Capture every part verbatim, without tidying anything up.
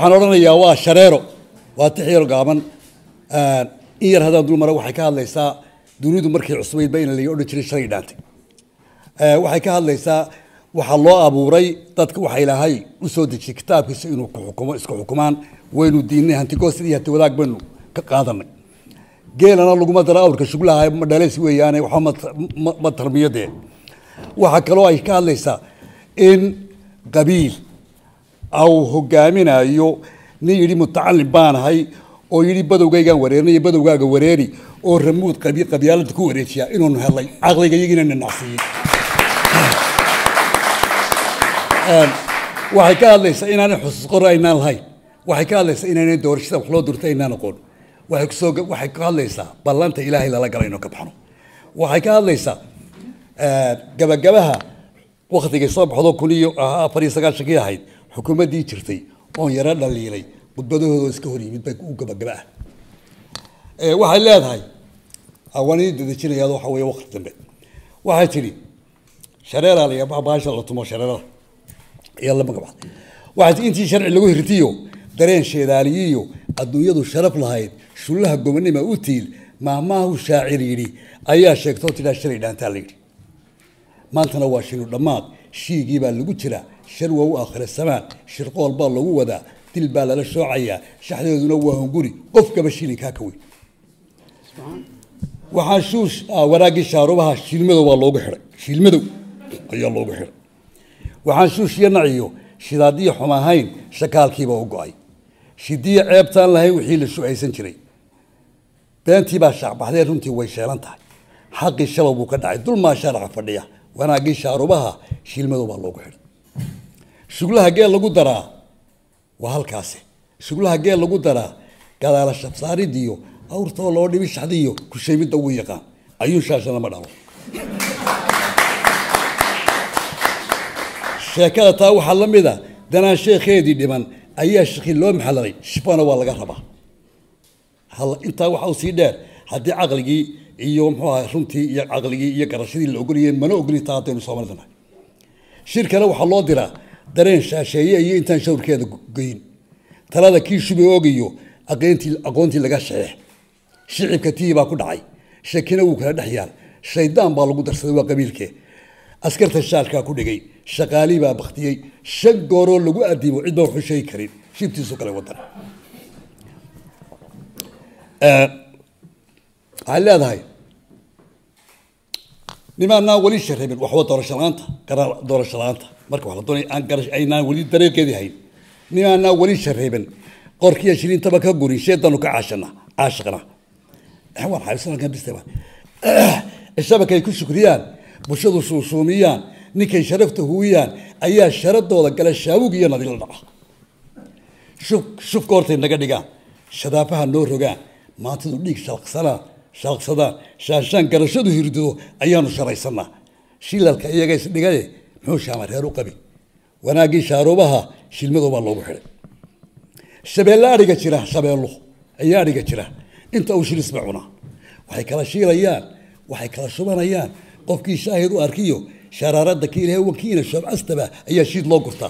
waxaan oranayaa waa shareero waa tixyar gaaban aan in yar hadaan dul maro waxay ka hadlaysaa dunidu markii cusbayd bayna la odhan jiray shalay dhaantay ee waxay ka hadlaysaa waxa loo abuuray dadka waxa ilaahay u soo dejiyay kitaabkiisa inuu ku xukumo isku xukumaan waynu diinay hanti goosidii hanti wadaag banu ka qaadanay geelana lagu madara awrka shuglaha ma dhaleys weeyaan waxa ma tarbiyadee waxa kale oo ay ka hadlaysaa in qabiil aw hogaaminayo nin yiri mutacallim baan ahay oo yiri badowgaygan wareernay badowgaaga wareeri oo ramuud qabiil qabyaalada ku wareejiya inuu helay aqliga yigina nacsiin aan waxay ka hadlaysaa inaan xusus qoraynaan lahayn waxay ka hadlaysaa inaan doorashada wax loo durtay inaan aqoon waxay ku soo waxay ka hadlaysaa ballanta ilaahay la galayno ka baxno waxay ka hadlaysaa ee gabagabaha waqtiga soo baxdo kuniyo afar iyo sagaashan ahayd xukuumadii jirtay oo yara dhaliilay badbadahooda iska hor yimid bay u gabagabaa ee waxay leedahay awani dadajinayado waxa weeye waqti dambe waxay tiri shareera la baasha la tumo shareera yalla magabad waxay intii sharci lagu hirtiyo dareen sheedaaliyo adduunyadu sharaf lahayd shulaha gobonimo u tiil maamaahu shaacir yiri ayaa sheegtay tidaa shalay dhaantaa la yiri maantana waa shinu dhamaad shiigii baa lagu jira sharwa u aakhira samaan shirqool baa lagu wadaa dil baa lala shoocaya shaxdeeduna waa hunguri qofkaba shilinka ka weyn waxaan shuush waraagii shaarubaha shilmado waa loogu xiray shilmado ayaa loogu xiray waxaan shuush yanaciyo shidaadiyo xumahayn shakaalkiiba u go'ay shidiye ceebtaan lahayn wixii la shucaysan jiray beentii baa shacbaxdee runtii way sheelan tahay xaqii shabab uu ka dhacay dul maa sharaca fadhiya wanaagii shaarubaha shilmado baa loogu xiray shuglaha geel lagu daraa waa halkaasi shuglaha geel lagu daraa gadaala shabsaaridiyo awrtoo loo dhibi shaxdiyo ku sheemida uu yaqaan ayuu shaashana ma dhalo sheekada taa waxa la mid ah danaan sheekheedii dhiman ayaa shaqi loo maxalay shibana waa laga rabaa hal inta waxa uu sii dheer haddii aqligii iyo muxuu ahaa runtii iyo aqligii iyo garashadii la ogoliyay mana ogolin taa hadaynu Soomaalidana shirkana waxa loo diraa dareen shaasheeye iyo intaan shawrkeeda goyn talada kii shubay ogiyo aqoontii aqoontii laga sheex shicibka tiiba ku dhacay shakina uu kala dhaxyaan shaydaan baa lagu darsaday waa qabiilkee askarta shaalka ku dhigay shaqaali baa baqtiyay shan gooro lagu adibo cid baa xushay karin shibtiisu kale wadan ee haleedahay nimaana wali sharibin wax wada doorashalaanta qarar doorashalaanta marka wax la doonay aan garash aynaan wali dariiqeedii hayn nimaana wali sharibin qorkiya shilintaba ka gurin sheedanu ka caashana caashqana wax xaysan kan bistaba shabakay ku shukriyaan bulshadu suusuumiyaan ninkay sharafta huuyaan ayaa sharadooda gala shaawug iyo nadil dhaca shuf shuf koortay naga dhigaan shadaafaha noo rogaan maantadu dhiig shalqsana shalqsada shaashan garashadu hirdido ayaanu sharaysanaa shilalka iyaga is dhigay muxuu shaamar heer u qabi wanaagii shaarubaha shilmado baa loogu xiray shabeella ariga jira shabeello ayaa ariga jira inta uu shilis bacuna waxay kala shiilayaan waxay kala shubanayaan qofkii shaahid u arkiyo sharaarada ka ilaahay wakiina shab astaba ayaa shiid loo gurtaa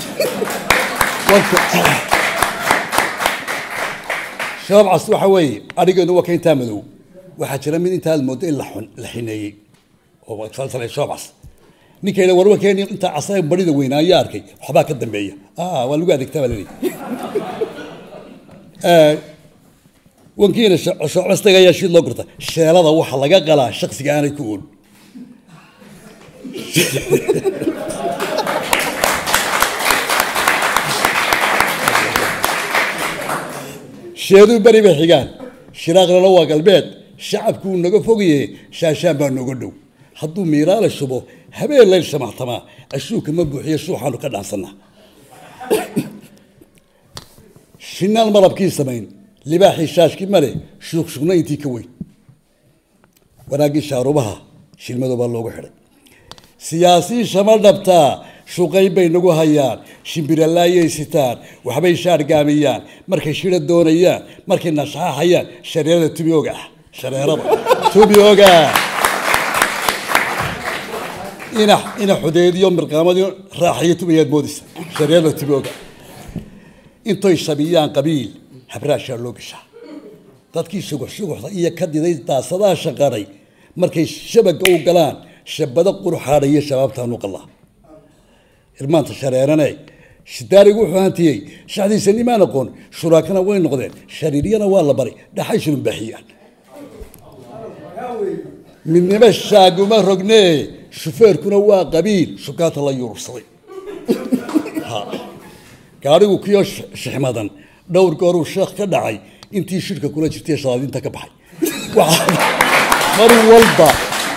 shab as waxa way arigeenu waa kaynta madow waxa jira mid inta moodo in la xun la xineeyay oo salsalay shab as ninkayna warwa keen inta asay barida weynaa arkay waxba ka dambeeya ah waa lagu adeegtaa walaalay ee wakiina shab astaga ayaa shiid loo gurtaa sheelada waxa laga qalaa shakhsiga aanay ku ool sheedu bari ba xigaan shiraaqlana waa galbeed shacabku naga fogiye shaashaan baa nooga dhow hadduu miiraala shubo habeen leel shamaxtama ashuuka ma buuxiyo suuxaanu ka dhaansanaa shinaal malabkii samayn libaaxii shaashkii male shuuq shugnayntii ka weyn wanaagii shaarubaha shilmado baa loogu xiray siyaasi shama dhabtaa shuqay bay nagu hayaan shimbiralaayay sitaan waxbay shaargaamiyaan markay shira doonayaan markay nashaxayaan shareerada tubiyooga ah shareerada tubiyooga ina ina xudeediyo mirqaamadii raaxiyo tubiyeed moodis shareerada tubiyooga انتو يشبيان قبيل حبراش اللوكشة dadkii shugo shugoxda iyo ka diday daasadaha shaqaray markay shabaga u galaan shabada qurxaadaya shabaabtaan u qalaa irmaanta shareeranay shidaarigu wuxuu hantiyay shacdiisa nimaan aqoon shuraakana way noqdeen shariiriyana waa la baray dhaxay shilin baaxiyaan midnimo shaaguma rogne shufeerkuna waa qabiil shukaata la yurursaday gaarigu kiyo shixmadan dhowr goor uu sheekh ka dhacay intii shirka kula jirtay shaqadinta ka baxay mar walba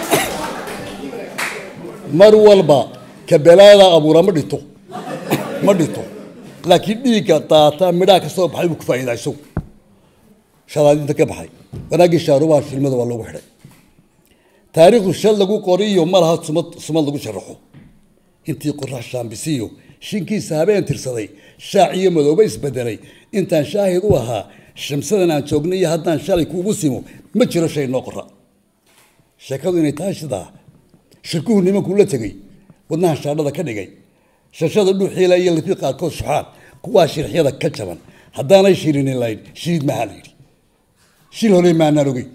mar walba kabalaada abuura ma dhito ma dhito laakiin dhiiga taata midhaa ka soo baxay uu ku faa'iidayso shaqadinta ka baxay wanaagii shaarubaha shilmada waa lagu xidhay taariikhdu shal lagu qoriyo malaha sumad sumad lagu sharaxo intii qorax shaambisiyo shinkiisa habeen tirsaday shaaciyo madooba isbedelay intaan shaahid u ahaa shamsadan aan joognay haddaan shalay kuugu simo ma jiro shay noo qora sheekadu inay tahay sidaa shirkuhu nimankuu la tegey wadnaha shaadhada ka dhigay shashada dhuuxiila iyo lafii qaarkood shuxaan kuwaa shirxyada ka jaban haddaanay shirini lahayn shiid maxaa la yidhi shil hore maanaan ogeyn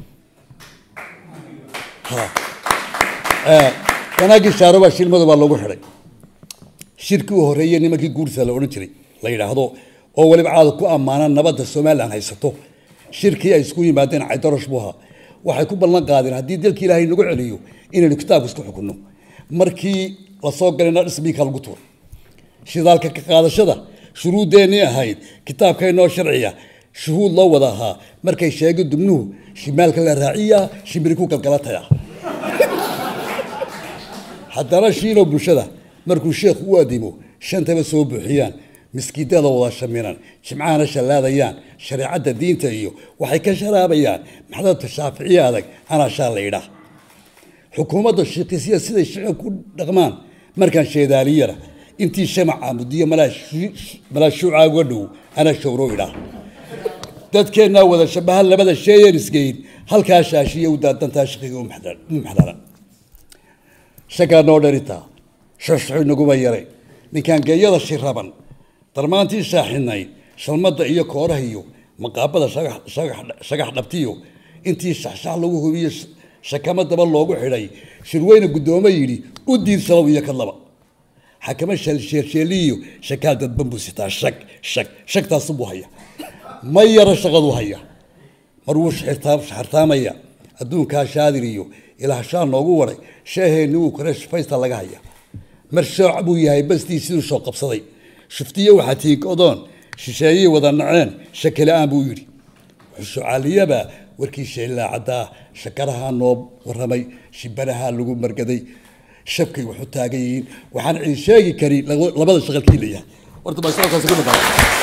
wanaagii shaaruba shilmadu baa loogu xidhay shirkii u horreeyey nimankii guursa la odhan jiray la yidhaahdo oo waliba caada ku ammaanaan nabadda somalilan haysato shirkii ay isku yimaadeen caydarash buu ahaa waxay ku ballan qaadeen haddii dalkii ilaahay nagu celiyo inaynu kitaabka isku xukunno markii la soo galayna dhismiinka lagu tuuray shidaalka ka qaadashada shuruudeennii ahayd kitaabkaynoo sharciya shuhuud loo wada ahaa markay sheegay dubnuhu shimaalka la raaciya shimbiri ku galgalataya haddana shiilo bulshada markuu sheekhu u addimo shantaba soo buuxiyaan miskiidada wada shamiran jimcahana shallaadayaan shareecadda diinta iyo waxay ka sharaabayaan maxdabta shaaficiye adag anashaa la yidhaah xukuumadda shiiqisiya siday shicib ku dhaqmaan markaan sheedaaliyana intii shamaca mudiyo malaashuuca uga dhow ana showro idhaah dadkeennaa wada shabaha labada sheeyan isgeyn halkaa shaashiya u daadantaa shaqiga u maxdaran shakaa noo dharitaa shoshxu naguba yaray ninkaan geeyada shiraban darmaantii shaaxinayd shalmadda iyo kooraha iyo maqaabada shagax dhabtiyo intii shaxshax lagu hubiyo shakama daba loogu xidhay shirweyne guddoomo yidhi u diid shalow iyo kadlaba xakama sheelsheeliyo shakaal dadban buu sitaa shag shag shagtaasu buu haya ma yara shaqadu haya mar wuu xirtaamaya adduunkaa shaadir iyo ilaahshaa noogu waray sheeheenni wuu kale shufaysta laga haya mar shooc buu yahay bastii siduu soo qabsaday shuftiye waxaa tiinkodoon shisheeyey wada naceen shakala-aan buu yidhi xushocaaliyaba warkii sheellaacaddaa shakarahaa noo warramay shibanahaa lagu margaday shabkay waxu taagan yihiin waxaan cid sheegi karin labada shaqalkii leeyahay horta baa